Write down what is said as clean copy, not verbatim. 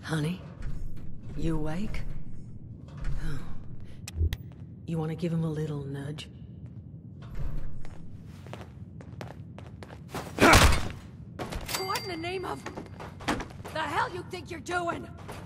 Honey? You awake? Oh. You want to give him a little nudge? What in the name of... the hell you think you're doing?